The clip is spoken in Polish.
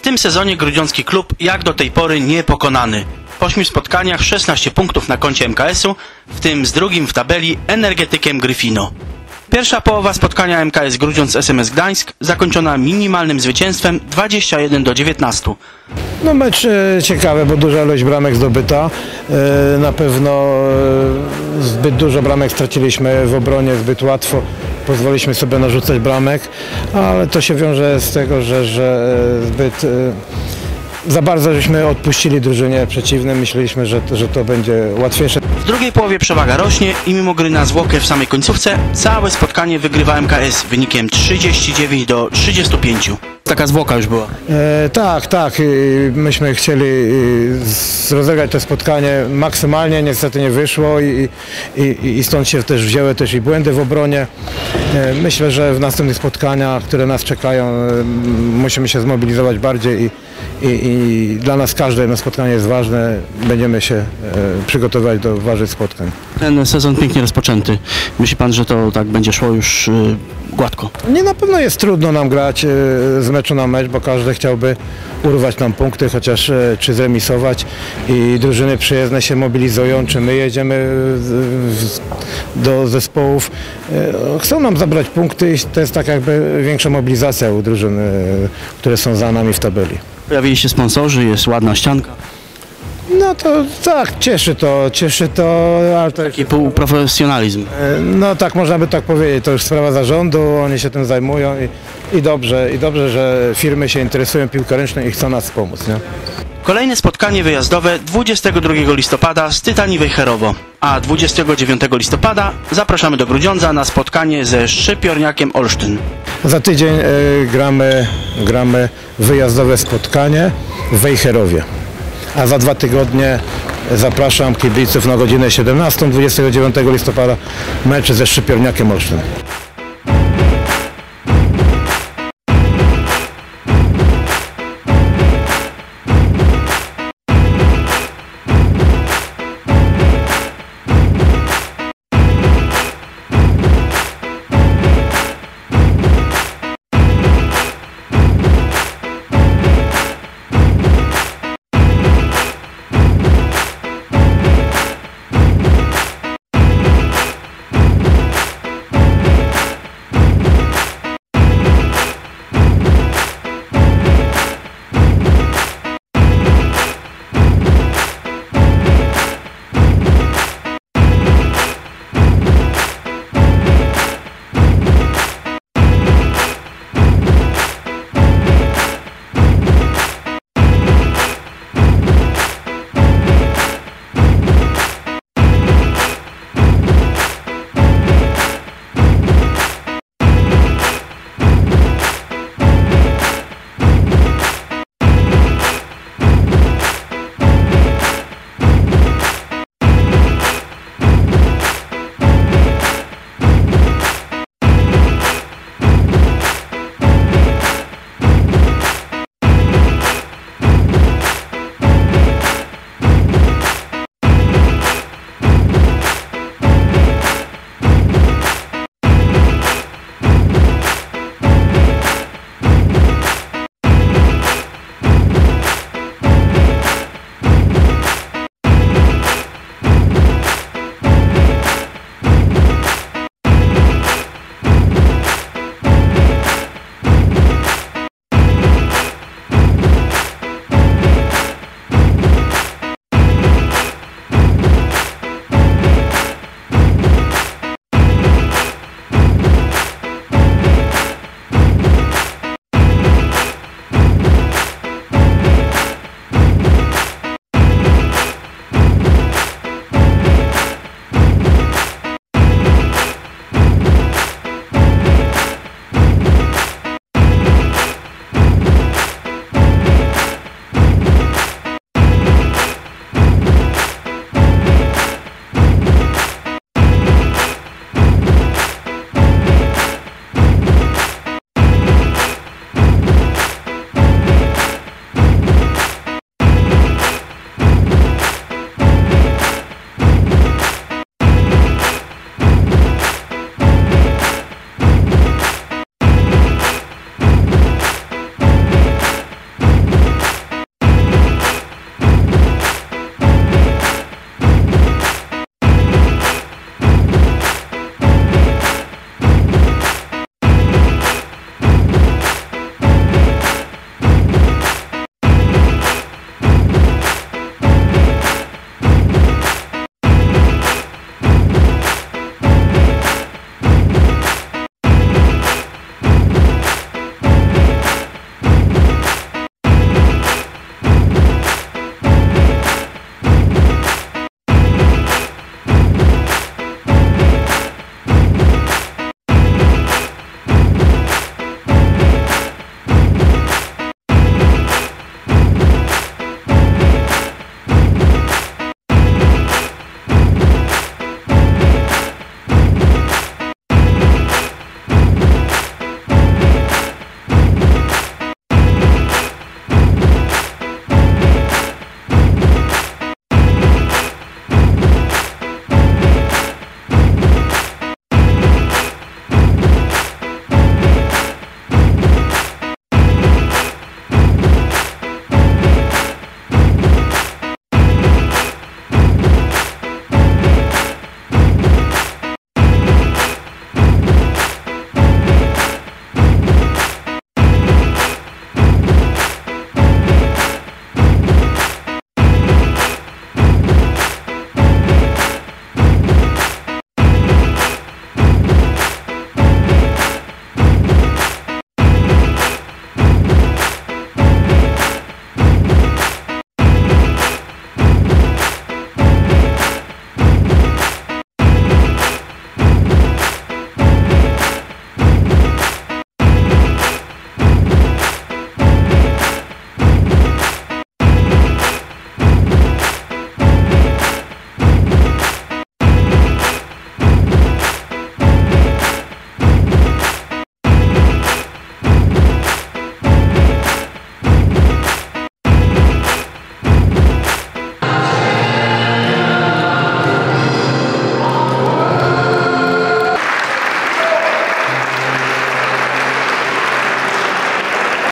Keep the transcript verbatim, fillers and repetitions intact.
tym sezonie grudziącki klub jak do tej pory niepokonany. W ośmiu spotkaniach szesnaście punktów na koncie M K S-u, w tym z drugim w tabeli Energetykiem Gryfino. Pierwsza połowa spotkania M K S Grudziądz S M S Gdańsk zakończona minimalnym zwycięstwem dwadzieścia jeden do dziewiętnastu. No mecz e, ciekawy, bo duża ilość bramek zdobyta. E, na pewno e, zbyt dużo bramek straciliśmy w obronie, zbyt łatwo pozwoliliśmy sobie narzucać bramek, ale to się wiąże z tego, że, że zbyt e, za bardzo żeśmy odpuścili drużynie przeciwnej. Myśleliśmy, że, że to będzie łatwiejsze. W drugiej połowie przewaga rośnie i mimo gry na zwłokę w samej końcówce całe spotkanie wygrywa M K S wynikiem trzydzieści dziewięć do trzydziestu pięciu. Taka zwłoka już była. E, tak, tak. Myśmy chcieli rozegrać to spotkanie maksymalnie, niestety nie wyszło i, i, i stąd się też wzięły też i błędy w obronie. E, myślę, że w następnych spotkaniach, które nas czekają, musimy się zmobilizować bardziej i, i, i dla nas każde jedno spotkanie jest ważne. Będziemy się e, przygotować do ważnych spotkań. Ten sezon pięknie rozpoczęty. Myśli pan, że to tak będzie szło już y, gładko? Nie, na pewno jest trudno nam grać y, z meczu na mecz, bo każdy chciałby urwać nam punkty, chociaż y, czy zremisować i drużyny przyjezdne się mobilizują, czy my jedziemy y, do zespołów. Y, chcą nam zabrać punkty i to jest tak jakby większa mobilizacja u drużyn, y, które są za nami w tabeli. Pojawili się sponsorzy, jest ładna ścianka. No to tak, cieszy to, cieszy to, ale to Taki półprofesjonalizm. no tak, można by tak powiedzieć, to już sprawa zarządu, oni się tym zajmują i, i dobrze, i dobrze, że firmy się interesują piłką ręczną i chcą nas pomóc, nie? Kolejne spotkanie wyjazdowe dwudziestego drugiego listopada z Tytanii Wejherowo, a dwudziestego dziewiątego listopada zapraszamy do Grudziądza na spotkanie ze Szczypiorniakiem Olsztyn. Za tydzień y, gramy, gramy wyjazdowe spotkanie w Wejherowie. A za dwa tygodnie zapraszam kibiców na godzinę siedemnastą dwudziestego dziewiątego listopada mecz ze Szczypiorniakiem Olsztyn.